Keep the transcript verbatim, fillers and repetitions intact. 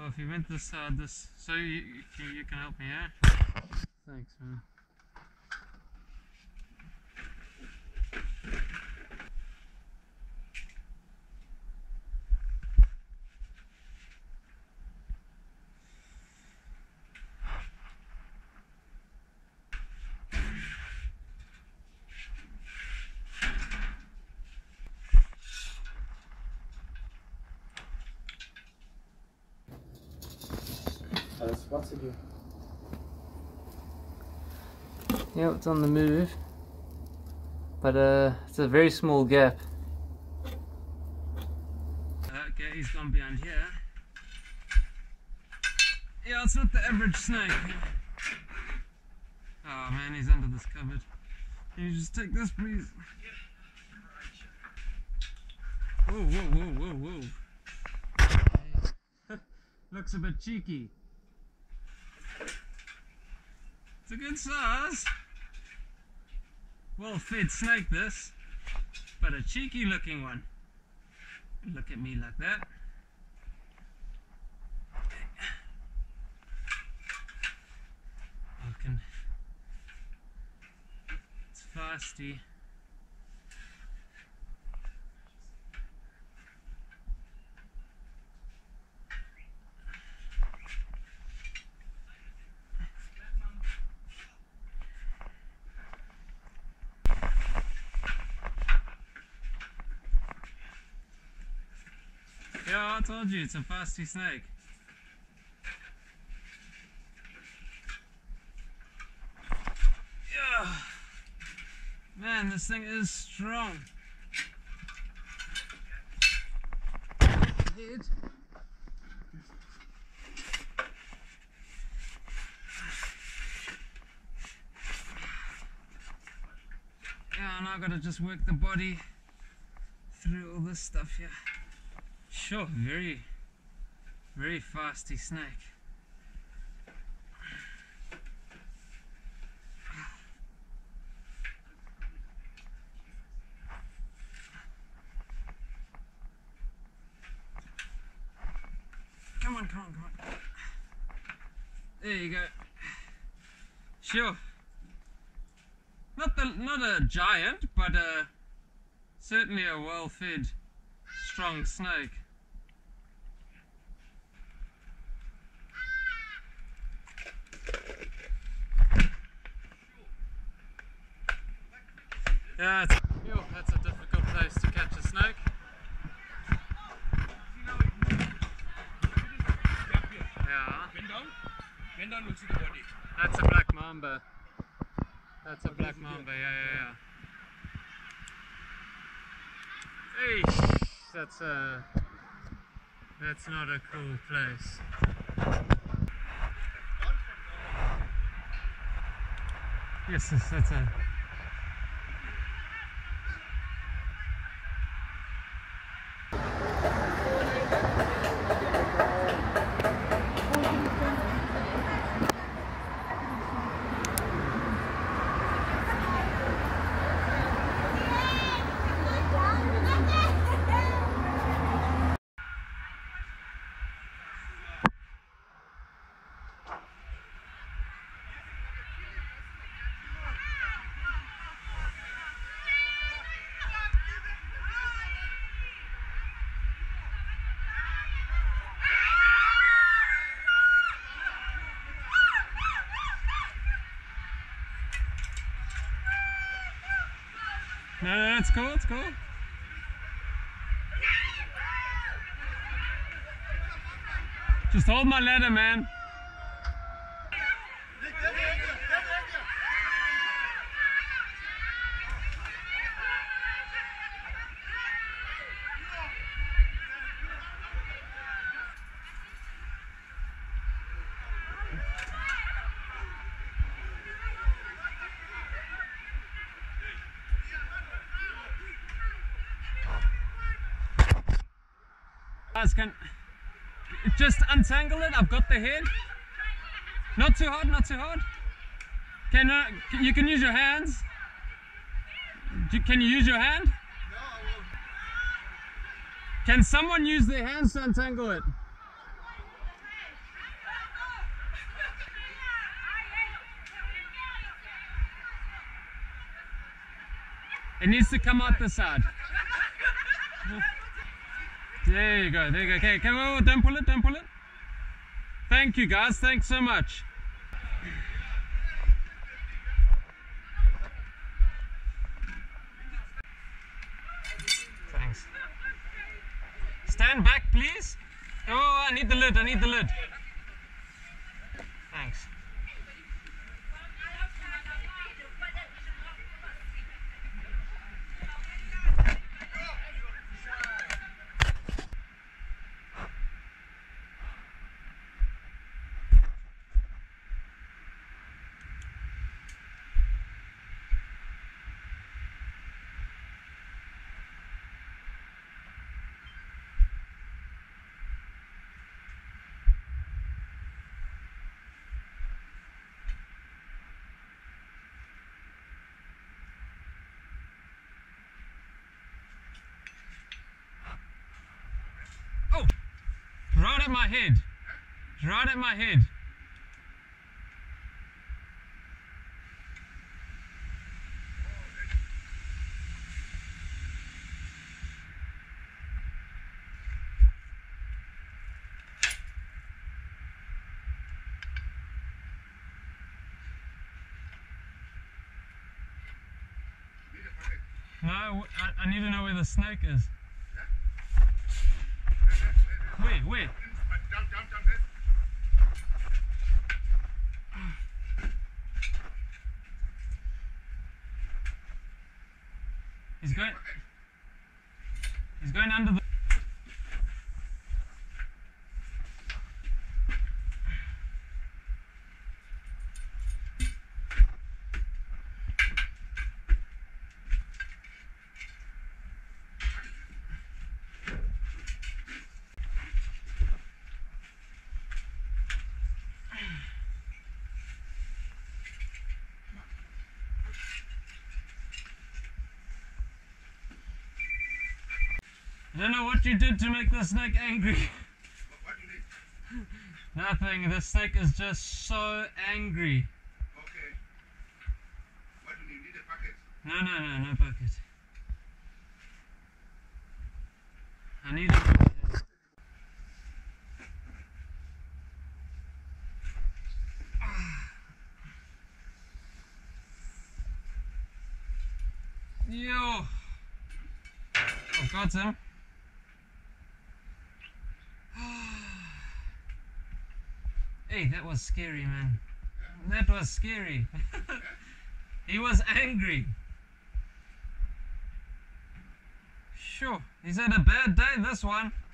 Well, if you went this side, this, so you, you, you can help me, yeah? Thanks, man. Uh, what's it do? Yeah, it's on the move, but uh, it's a very small gap. Okay, he's gone behind here. Yeah, it's not the average snake. Oh man, he's under this cupboard. Can you just take this, please? Whoa, whoa, whoa, whoa, whoa. Looks a bit cheeky. It's a good size. Well fed snake this, but a cheeky looking one. Look at me like that. I can. It's feisty. Yeah, I told you, it's a feisty snake. Yeah. Man, this thing is strong. Head. Yeah, and I gotta just work the body through all this stuff here. Sure, very, very feisty snake. Come on, come on, come on. There you go. Sure. Not the, not a giant, but uh, certainly a well-fed, strong snake. Yeah, it's, yo, that's a difficult place to catch a snake. Yeah. Bend down. Bend down, we'll see the body. That's a Black Mamba. That's a Black Mamba, yeah, yeah, yeah. Hey, that's a, that's not a cool place. Yes, yes, that's a. No, no, it's cool, it's cool. Just hold my ladder, man. Guys, can just untangle it. I've got the head. Not too hard, not too hard. Can uh, you can use your hands. Can you use your hand? No, I won't. Can someone use their hands to untangle it? It needs to come out the side. There you go, there you go. Okay, okay, whoa, whoa, don't pull it, don't pull it. Thank you guys, thanks so much. Thanks. Stand back, please. Oh, I need the lid, I need the lid. Thanks. Oh, right at my head, right at my head. No, I, I need to know where the snake is. Where, where? He's going. He's going under the. I don't know what you did to make the snake angry. What do you need? Nothing, the snake is just so angry. Okay. What do you need? Need a bucket? No, no, no, no bucket. I need a bucket. Yo! I've got him. Hey, that was scary, man. That was scary. He was angry. Sure, he's had a bad day, this one.